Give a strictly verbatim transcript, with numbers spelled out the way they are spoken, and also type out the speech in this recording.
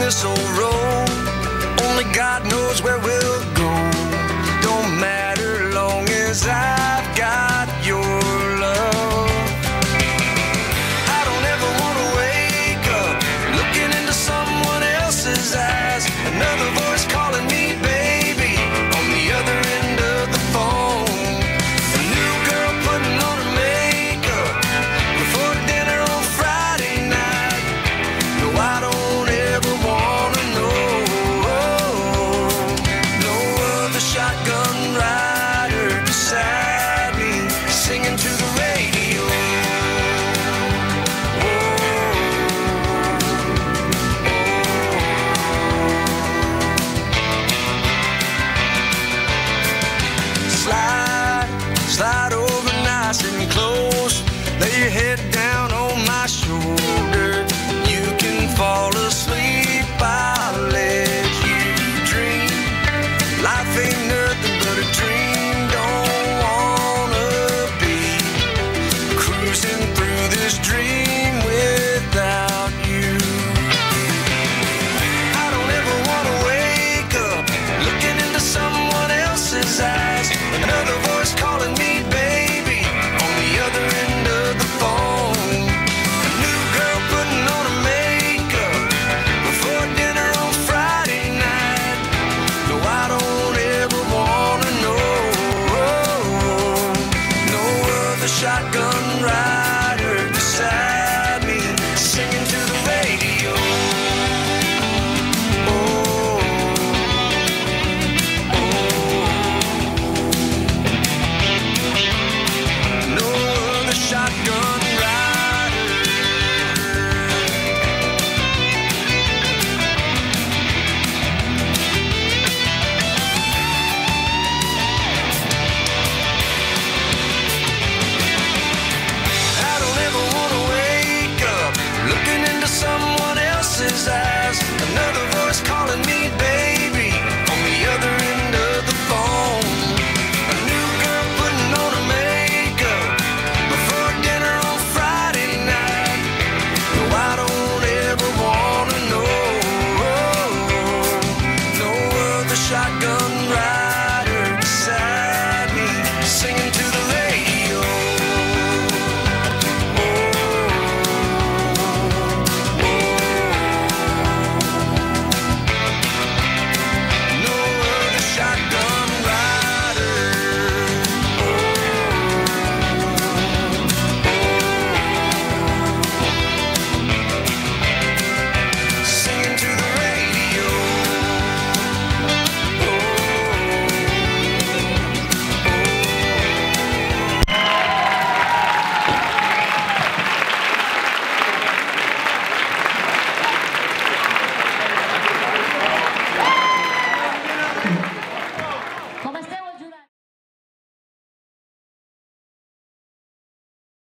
this old road. Only God knows where we'll go. Don't matter long as I've got your love. I don't ever want to wake up looking into someone else's eyes. Another voice calling me baby on the other end of the phone. A new girl putting on her makeup before dinner on Friday night. No, I don't ever want to know. No other shotgun rider beside me singing to the radio. Slide, slide over nice and close. Lay your head down on my shoulder. You can fall asleep, I'll let you dream. Life ain't nothing but a dream. Don't wanna be cruising through this dream without you. I don't ever wanna wake up looking into someone else's eyes. Another voice calling me baby on the other end of the phone. A new girl putting on her makeup before dinner on Friday night. No, I don't ever wanna know. No other shotgun ride